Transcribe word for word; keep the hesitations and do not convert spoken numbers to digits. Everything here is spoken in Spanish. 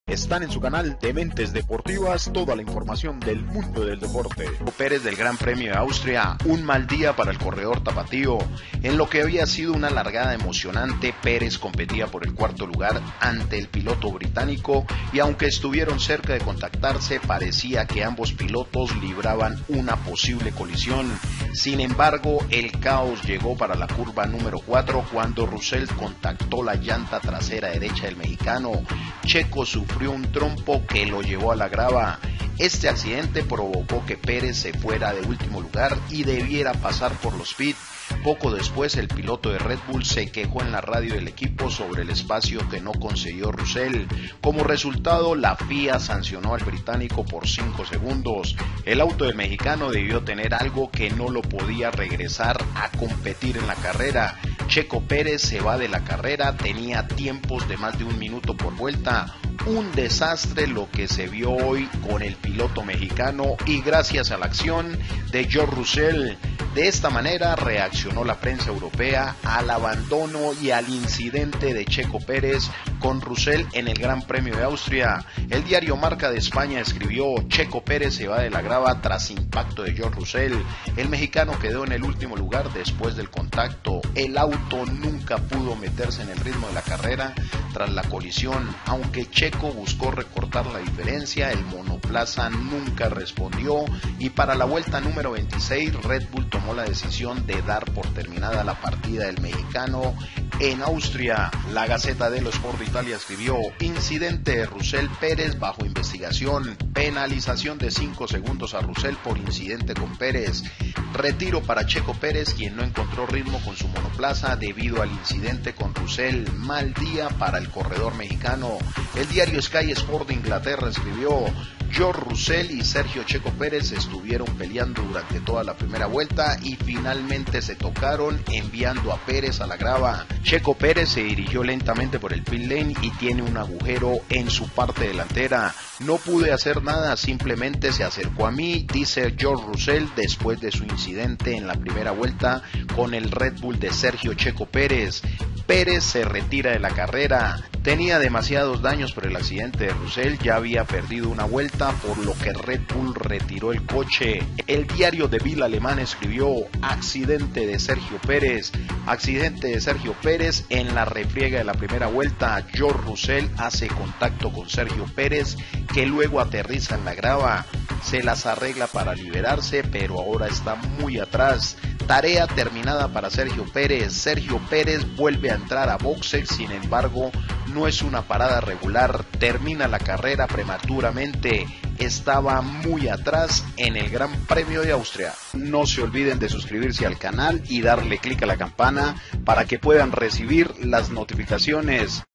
Están en su canal Dementes Deportivas toda la información del mundo del deporte. Pérez del Gran Premio de Austria, un mal día para el corredor tapatío. En lo que había sido una largada emocionante, Pérez competía por el cuarto lugar ante el piloto británico y aunque estuvieron cerca de contactarse, parecía que ambos pilotos libraban una posible colisión. Sin embargo, el caos llegó para la curva número cuatro cuando Russell contactó la llanta trasera derecha del mexicano. Checo sufrió un trompo que lo llevó a la grava. Este accidente provocó que Pérez se fuera de último lugar y debiera pasar por los pits. Poco después, el piloto de Red Bull se quejó en la radio del equipo sobre el espacio que no concedió Russell. Como resultado, la F I A sancionó al británico por cinco segundos. El auto del mexicano debió tener algo que no lo podía regresar a competir en la carrera. Checo Pérez se va de la carrera, tenía tiempos de más de un minuto por vuelta. Un desastre lo que se vio hoy con el piloto mexicano y gracias a la acción de George Russell. De esta manera reaccionó la prensa europea al abandono y al incidente de Checo Pérez con Russell en el Gran Premio de Austria. El diario Marca de España escribió: Checo Pérez se va de la grava tras impacto de George Russell. El mexicano quedó en el último lugar después del contacto. El auto nunca pudo meterse en el ritmo de la carrera tras la colisión. Aunque Checo buscó recortar la diferencia, el monoplaza nunca respondió y para la vuelta número veintiséis Red Bull tomó la decisión de dar por terminada la partida del mexicano en Austria. La Gaceta dello Sport de Italia escribió: incidente de Russell Pérez bajo investigación, penalización de cinco segundos a Russell por incidente con Pérez, retiro para Checo Pérez quien no encontró ritmo con su monoplaza debido al incidente con Russell, mal día para el corredor mexicano. El diario Sky Sport de Inglaterra escribió: George Russell y Sergio Checo Pérez estuvieron peleando durante toda la primera vuelta y finalmente se tocaron, enviando a Pérez a la grava. Checo Pérez se dirigió lentamente por el pit lane y tiene un agujero en su parte delantera. No pude hacer nada, simplemente se acercó a mí, dice George Russell después de su incidente en la primera vuelta con el Red Bull de Sergio Checo Pérez. Pérez se retira de la carrera. Tenía demasiados daños por el accidente de Russell, ya había perdido una vuelta, por lo que Red Bull retiró el coche. El diario de Bild alemán escribió: accidente de Sergio Pérez. Accidente de Sergio Pérez en la refriega de la primera vuelta. George Russell hace contacto con Sergio Pérez, que luego aterriza en la grava. Se las arregla para liberarse, pero ahora está muy atrás. Tarea terminada para Sergio Pérez. Sergio Pérez vuelve a entrar a boxes, sin embargo, no es una parada regular. Termina la carrera prematuramente. Estaba muy atrás en el Gran Premio de Austria. No se olviden de suscribirse al canal y darle clic a la campana para que puedan recibir las notificaciones.